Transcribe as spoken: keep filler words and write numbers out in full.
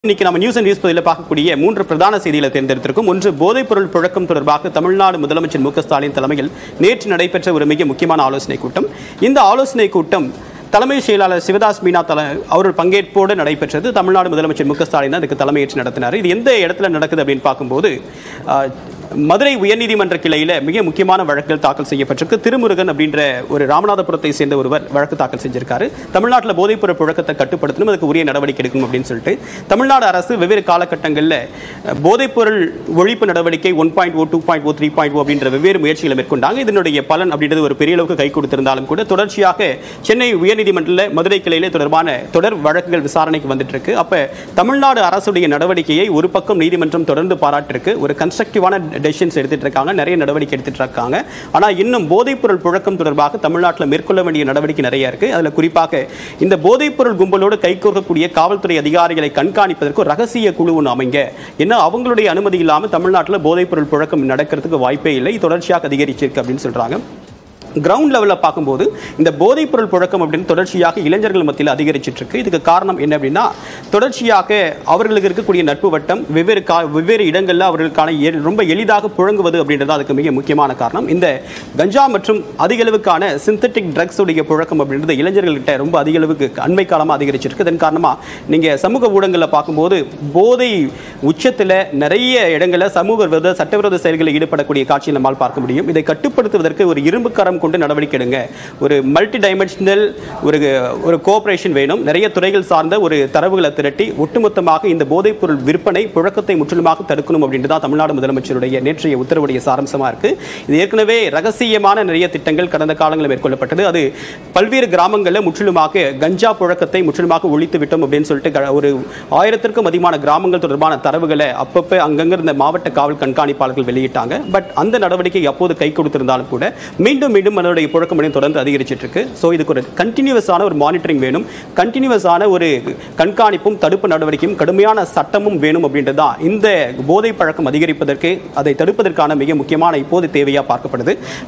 இன்னைக்கு நம்ம news and news பதில பார்க்கக்கூடிய மூன்று பிரதான செய்திகளை தேர்ந்தெடுத்திருக்கும். ஒன்று, போதைப் பொருள் புழக்கம் தொடர்பாக தமிழ்நாடு முதலமைச்சர் மு க ஸ்டாலின் தலைமையில் நேற்று நடைபெற்ற ஒரு மிக முக்கியமான ஆலோசனை கூட்டம். இந்த ஆலோசனை கூட்டம் தலைமை செயலாளர் சிவதாஸ் மீனா தலை அவர்கள் பங்கேற்போடு நடைபெற்றது. தமிழ்நாடு முதலமைச்சர் மு க ஸ்டாலின் அதுக்கு தலைமையேற்று நடத்தினார். இது எந்த இடத்துல நடக்குது அப்படின்னு பார்க்கும்போது, மதுரை உயர்நீதிமன்ற கிளையில் மிக முக்கியமான வழக்குகள் தாக்கல் செய்யப்பட்டிருக்கு. திருமுருகன் அப்படின்ற ஒரு ராமநாதபுரத்தை சேர்ந்த ஒருவர் வழக்கு தாக்கல் செஞ்சிருக்காரு. தமிழ்நாட்டில் போதைப்பொருள் புழக்கத்தை கட்டுப்படுத்தணும், அதுக்கு உரிய நடவடிக்கை எடுக்கணும் அப்படின்னு சொல்லிட்டு தமிழ்நாடு அரசு வெவ்வேறு காலகட்டங்களில் போதைப்பொருள் ஒழிப்பு நடவடிக்கை one point O two point O three point O அப்படின்ற வெவ்வேறு முயற்சிகளை மேற்கொண்டாங்க. இதனுடைய பலன் அப்படின்றது ஒரு பெரிய அளவுக்கு கை கொடுத்திருந்தாலும் கூட தொடர்ச்சியாக சென்னை உயர்நீதிமன்றத்தில் மதுரை கிளையிலே தொடர்பான தொடர் வழக்குகள் விசாரணைக்கு வந்துட்டு இருக்கு. அப்ப தமிழ்நாடு அரசுடைய நடவடிக்கையை ஒரு பக்கம் நீதிமன்றம் தொடர்ந்து பாராட்டிருக்கு. ஒரு கன்ஸ்ட்ரக்டிவான டெசிஷன்ஸ் எடுத்துட்டு இருக்காங்க, நிறைய நடவடிக்கை எடுத்துட்டு இருக்காங்க. ஆனா இன்னும் போதைப்பொருள் புழக்கம் தொடர்பாக தமிழ்நாட்டில் மேற்கொள்ள வேண்டிய நடவடிக்கை நிறைய இருக்கு. அதுல குறிப்பாக இந்த போதைப்பொருள் கும்பலோடு கைகோர்க்கக்கூடிய காவல்துறை அதிகாரிகளை கண்காணிப்பதற்கு ரகசிய குழு ஒன்று அமைங்க. ஏன்னா அவங்களுடைய அனுமதி இல்லாமல் தமிழ்நாட்டில் போதைப்பொருள் புழக்கம் நடக்கிறதுக்கு வாய்ப்பே இல்லை, தொடர்ச்சியாக அதிகரிச்சிருக்கு அப்படின்னு சொல்றாங்க. கிரவுண்ட் லெவலில் பார்க்கும்போது இந்த போதைப் பொருள் புழக்கம் அப்படின்னு தொடர்ச்சியாக இளைஞர்கள் மத்தியில் அதிகரிச்சிட்டு இருக்கு. இதுக்கு காரணம் என்ன அப்படின்னா, தொடர்ச்சியாக அவர்களுக்கு இருக்கக்கூடிய நட்பு வட்டம் வெவ்வேறு கா வெவ்வேறு இடங்களில் அவர்களுக்கான ரொம்ப எளிதாக புழங்குவது அப்படின்றது அதுக்கு மிக முக்கியமான காரணம். இந்த கஞ்சா மற்றும் அதிக அளவுக்கான சிந்தட்டிக் ட்ரக்ஸ் உடைய புழக்கம் அப்படின்றது இளைஞர்கள்கிட்ட ரொம்ப அதிக அளவுக்கு அண்மை காலமாக அதிகரிச்சிருக்கு. இதன் காரணமாக நீங்கள் சமூக ஊடகங்களில் பார்க்கும்போது போதை உச்சத்தில் நிறைய இடங்களில் சமூக விரோத சட்டவிரோத செயல்களில் ஈடுபடக்கூடிய காட்சியை நம்மால் பார்க்க முடியும். இதை கட்டுப்படுத்துவதற்கு ஒரு இரும்பு கரம் கொண்டு நடவடிக்கை எடுங்க. ஒரு மல்டி டைமென்ஷனல் ஒரு ஒரு கோஆபரேஷன் வேணும். நிறைய துறைகள் சார்ந்த ஒரு தரவுகளை திரட்டி ஒட்டுமொத்தமாக இந்த போதைப் பொருள் விற்பனை புழக்கத்தை முற்றிலுமாக தடுக்கணும் அப்படின்றது தான் தமிழ்நாடு முதலமைச்சருடைய நேற்றைய உத்தரவுடைய சாரம்சமா இருக்கு. இது ஏற்கனவே ரகசியமான நிறைய திட்டங்கள் கடந்த காலங்களில் மேற்கொள்ளப்பட்டது. அது பல்வேறு கிராமங்களில் முற்றிலுமாக கஞ்சா புழக்கத்தை முற்றிலுமாக ஒழித்து விட்டோம் அப்படின்னு சொல்லிட்டு ஒரு ஆயிரத்திற்கும் அதிகமான கிராமங்கள் தொடர்பான தரவுகளை அப்பப்போ அங்கங்க இருந்த மாவட்ட காவல் கண்காணிப்பாளர்கள் வெளியிட்டாங்க. பட் அந்த நடவடிக்கை அப்போது கை கொடுத்திருந்தாலும் கூட மீண்டும் மீண்டும் அதனுடைய புழக்கம் தொடர்ந்து அதிகரிச்சிட்டு இருக்கு. ஸோ இதுக்கு ஒரு கண்டினியூவஸான ஒரு மானிட்டரிங் வேணும், கண்டினியூவஸான ஒரு கண்காணிப்பும் தடுப்பு நடவடிக்கையும் கடுமையான சட்டமும் வேணும் அப்படின்றதான் இந்த போதை பழக்கம் அதிகரிப்பதற்கு அதை தடுப்பதற்கான மிக முக்கியமான இப்போது தேவையாக பார்க்கப்படுது.